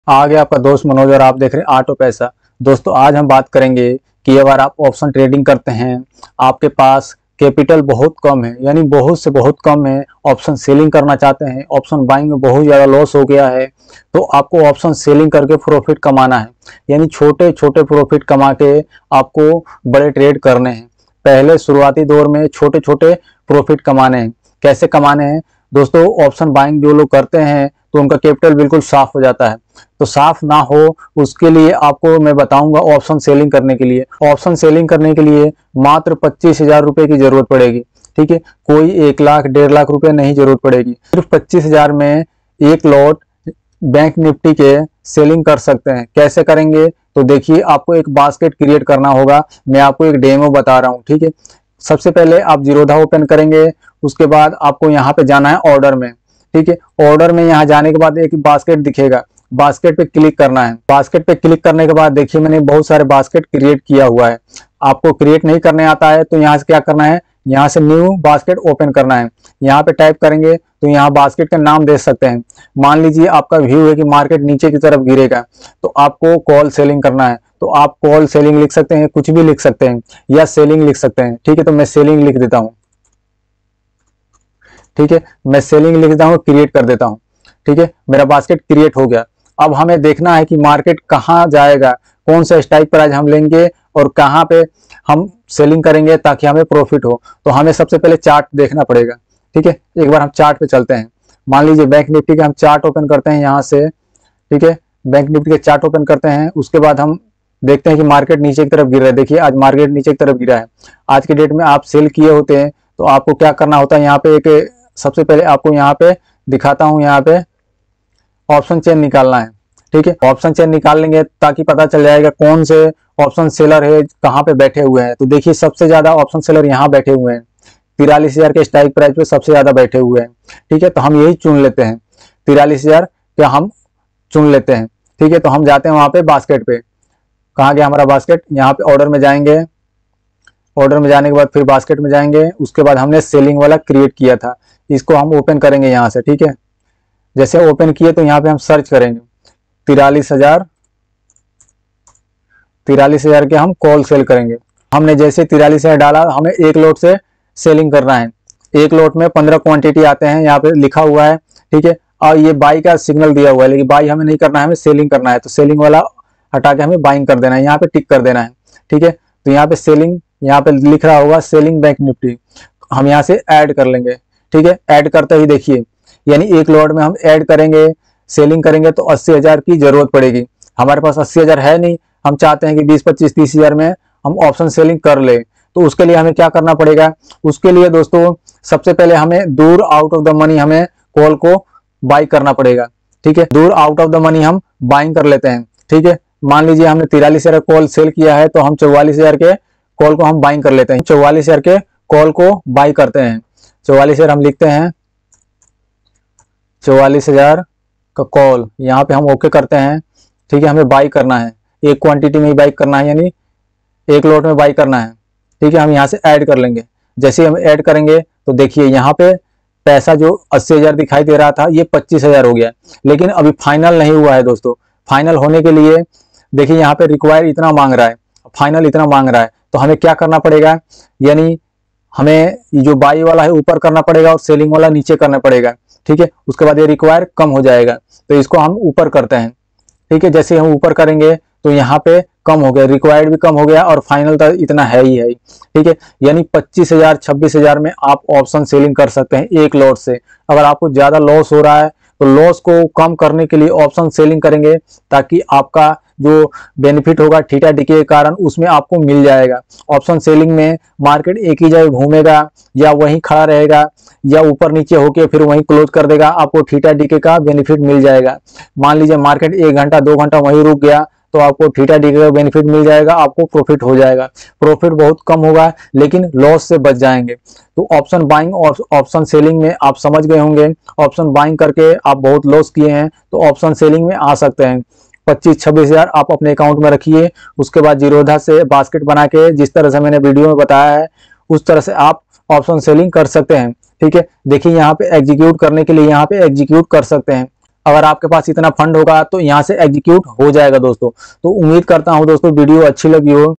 आ गया आपका दोस्त मनोज और आप देख रहे हैं आटो पैसा। दोस्तों आज हम बात करेंगे कि अगर आप ऑप्शन ट्रेडिंग करते हैं, आपके पास कैपिटल बहुत कम है, यानी बहुत से बहुत कम है, ऑप्शन सेलिंग करना चाहते हैं, ऑप्शन बाइंग में बहुत ज़्यादा लॉस हो गया है, तो आपको ऑप्शन सेलिंग करके प्रॉफिट कमाना है। यानी छोटे छोटे प्रॉफिट कमा के आपको बड़े ट्रेड करने हैं। पहले शुरुआती दौर में छोटे छोटे प्रॉफिट कमाने हैं। कैसे कमाने हैं दोस्तों? ऑप्शन बाइंग जो लोग करते हैं तो उनका कैपिटल बिल्कुल साफ हो जाता है। तो साफ ना हो उसके लिए आपको मैं बताऊंगा ऑप्शन सेलिंग करने के लिए। ऑप्शन सेलिंग करने के लिए मात्र 25,000 रुपए की जरूरत पड़ेगी। ठीक है, कोई 1 लाख 1.5 लाख रुपए नहीं जरूरत पड़ेगी। सिर्फ 25,000 में एक लॉट बैंक निफ्टी के सेलिंग कर सकते हैं। कैसे करेंगे? तो देखिए, आपको एक बास्केट क्रिएट करना होगा। मैं आपको एक डेमो बता रहा हूँ। ठीक है, सबसे पहले आप जीरोधा ओपन करेंगे, उसके बाद आपको यहाँ पे जाना है ऑर्डर में। ठीक है, ऑर्डर में यहाँ जाने के बाद एक बास्केट दिखेगा, बास्केट पे क्लिक करना है। बास्केट पे क्लिक करने के बाद देखिए मैंने बहुत सारे बास्केट क्रिएट किया हुआ है। आपको क्रिएट नहीं करने आता है तो यहाँ से क्या करना है, यहाँ से न्यू बास्केट ओपन करना है। यहाँ पे टाइप करेंगे तो यहाँ बास्केट का नाम दे सकते हैं। मान लीजिए आपका व्यू है कि मार्केट नीचे की तरफ गिरेगा, तो आपको कॉल सेलिंग करना है, तो आप कॉल सेलिंग लिख सकते हैं, कुछ भी लिख सकते हैं, या सेलिंग लिख सकते हैं। ठीक है, तो मैं सेलिंग लिख देता हूँ। ठीक है, मैं सेलिंग लिख देता हूँ, क्रिएट कर देता हूँ। ठीक है, मेरा बास्केट क्रिएट हो गया। अब हमें देखना है कि मार्केट कहाँ जाएगा, कौन सा स्ट्राइक प्राइस हम लेंगे और कहाँ पे हम सेलिंग करेंगे ताकि हमें प्रॉफिट हो। तो हमें सबसे पहले चार्ट देखना पड़ेगा। ठीक है, एक बार हम चार्ट पे चलते हैं। मान लीजिए बैंक निफ्टी के हम चार्ट ओपन करते हैं यहाँ से। ठीक है, बैंक निफ्टी के चार्ट ओपन करते हैं, उसके बाद हम देखते हैं कि मार्केट नीचे की तरफ गिर रहा है। देखिए आज मार्केट नीचे की तरफ गिरा है। आज के डेट में आप सेल किए होते हैं तो आपको क्या करना होता है, यहाँ पे एक सबसे पहले आपको यहाँ पे दिखाता हूँ, यहाँ पे ऑप्शन चेन निकालना है। ठीक है, ऑप्शन चेन निकाल लेंगे ताकि पता चल जाएगा कौन से ऑप्शन सेलर है, कहाँ पे बैठे हुए हैं। तो देखिए सबसे ज्यादा ऑप्शन सेलर यहाँ बैठे हुए हैं, 43,000 के स्ट्राइक प्राइस पे सबसे ज्यादा बैठे हुए हैं। ठीक है, तो हम यही चुन लेते हैं, 43,000 का हम चुन लेते हैं। ठीक है, तो हम जाते हैं वहां पे बास्केट पे। कहाँ गया हमारा बास्केट? यहाँ पे ऑर्डर में जाएंगे। ऑर्डर में जाने के बाद फिर बास्केट में जाएंगे, उसके बाद हमने सेलिंग वाला क्रिएट किया था, इसको हम ओपन करेंगे यहाँ से। ठीक है, जैसे ओपन किए तो यहाँ पे हम सर्च करेंगे 43,000 के हम कॉल सेल करेंगे। हमने जैसे 43,000 डाला, हमें एक लोट से सेलिंग करना है। एक लोट में 15 क्वांटिटी आते हैं, यहाँ पे लिखा हुआ है। ठीक है, और ये बाई का सिग्नल दिया हुआ है, लेकिन बाई हमें नहीं करना है, हमें सेलिंग करना है। तो सेलिंग वाला हटा के हमें बाइंग कर देना है, यहाँ पे टिक कर देना है। ठीक है, तो यहाँ पे सेलिंग, यहाँ पे लिख रहा होगा सेलिंग बैंक निफ्टी, हम यहाँ से ऐड कर लेंगे। ठीक है, ऐड करते ही देखिए, यानी एक लॉट में हम ऐड करेंगे, सेलिंग करेंगे तो 80,000 की जरूरत पड़ेगी। हमारे पास 80,000 है नहीं, हम चाहते हैं कि 20, 25, 30,000 में हम ऑप्शन सेलिंग कर ले। तो उसके लिए हमें क्या करना पड़ेगा? उसके लिए दोस्तों सबसे पहले हमें दूर आउट ऑफ द मनी हमें कॉल को बाई करना पड़ेगा। ठीक है, दूर आउट ऑफ द मनी हम बाइंग कर लेते हैं। ठीक है, मान लीजिए हमने 43,000 कॉल सेल किया है, तो हम 44,000 के कॉल को हम बाइंग कर लेते हैं। 44,000 के कॉल को बाई करते हैं। 44,000 हम लिखते हैं, 44,000 का कॉल, यहाँ पे हम ओके करते हैं। ठीक है, हमें बाई करना है, एक क्वांटिटी में ही बाई करना है, यानी एक लॉट में बाई करना है। ठीक है, हम यहाँ से ऐड कर लेंगे। जैसे हम ऐड करेंगे तो देखिए यहाँ पे पैसा जो 80,000 दिखाई दे रहा था, ये 25,000 हो गया। लेकिन अभी फाइनल नहीं हुआ है दोस्तों। फाइनल होने के लिए देखिए यहाँ पे रिक्वायर इतना मांग रहा है, फाइनल इतना मांग रहा है, तो हमें क्या करना पड़ेगा, यानी हमें जो बाई वाला है ऊपर करना पड़ेगा और सेलिंग वाला नीचे करना पड़ेगा। ठीक है, उसके बाद ये रिक्वायर कम हो जाएगा, तो इसको हम ऊपर करते हैं। ठीक है, जैसे हम ऊपर करेंगे तो यहाँ पे कम हो गया, रिक्वायर्ड भी कम हो गया और फाइनल तो इतना है ही है। ठीक है, यानी 25,000 26,000 में आप ऑप्शन सेलिंग कर सकते हैं एक लॉट से। अगर आपको ज्यादा लॉस हो रहा है तो लॉस को कम करने के लिए ऑप्शन सेलिंग करेंगे, ताकि आपका जो बेनिफिट होगा थीटा डीके के कारण उसमें आपको मिल जाएगा। ऑप्शन सेलिंग में मार्केट एक ही जगह घूमेगा, या वहीं खड़ा रहेगा, या ऊपर नीचे होके फिर वहीं क्लोज कर देगा, आपको थीटा डीके का बेनिफिट मिल जाएगा। मान लीजिए मार्केट 1 घंटा 2 घंटा वहीं रुक गया तो आपको थीटा डीके का बेनिफिट मिल जाएगा, आपको प्रॉफिट हो जाएगा। प्रॉफिट बहुत कम होगा लेकिन लॉस से बच जाएंगे। तो ऑप्शन बाइंग और ऑप्शन सेलिंग में आप समझ गए होंगे। ऑप्शन बाइंग करके आप बहुत लॉस किए हैं तो ऑप्शन सेलिंग में आ सकते हैं। 25-26,000 आप अपने अकाउंट में रखिए, उसके बाद जीरोधा से बास्केट बना के जिस तरह से मैंने वीडियो में बताया है उस तरह से आप ऑप्शन सेलिंग कर सकते हैं। ठीक है, देखिए यहाँ पे एग्जीक्यूट करने के लिए यहाँ पे एग्जीक्यूट कर सकते हैं। अगर आपके पास इतना फंड होगा तो यहाँ से एग्जीक्यूट हो जाएगा दोस्तों। तो उम्मीद करता हूँ दोस्तों वीडियो अच्छी लगी हो।